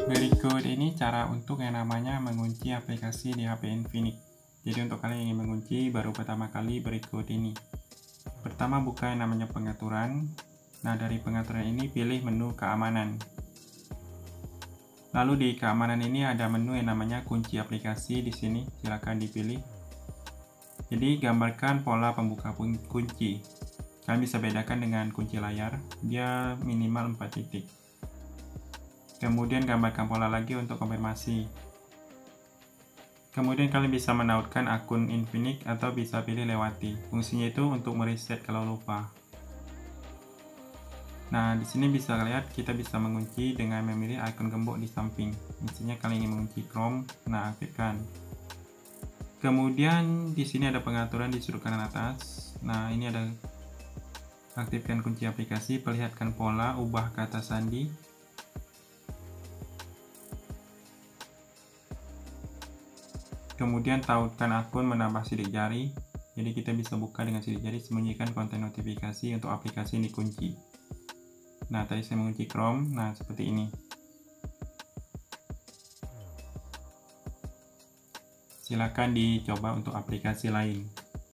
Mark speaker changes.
Speaker 1: Berikut ini cara untuk yang namanya mengunci aplikasi di HP Infinix. Jadi untuk kalian yang ingin mengunci baru pertama kali berikut ini. Pertama buka yang namanya pengaturan. Nah dari pengaturan ini pilih menu keamanan. Lalu di keamanan ini ada menu yang namanya kunci aplikasi di sini. Silakan dipilih. Jadi gambarkan pola pembuka kunci. Kalian bisa bedakan dengan kunci layar. Dia minimal 4 titik. Kemudian gambarkan pola lagi untuk konfirmasi. Kemudian kalian bisa menautkan akun Infinix atau bisa pilih lewati. Fungsinya itu untuk mereset kalau lupa. Nah, di sini bisa lihat kita bisa mengunci dengan memilih ikon gembok di samping. Misalnya kalian ingin mengunci Chrome, nah aktifkan. Kemudian di sini ada pengaturan di sudut kanan atas. Nah, ini ada aktifkan kunci aplikasi, perlihatkan pola, ubah kata sandi. Kemudian tautkan akun, menambah sidik jari. Jadi kita bisa buka dengan sidik jari, sembunyikan konten notifikasi untuk aplikasi yang dikunci. Nah, tadi saya mengunci Chrome. Nah, seperti ini. Silakan dicoba untuk aplikasi lain.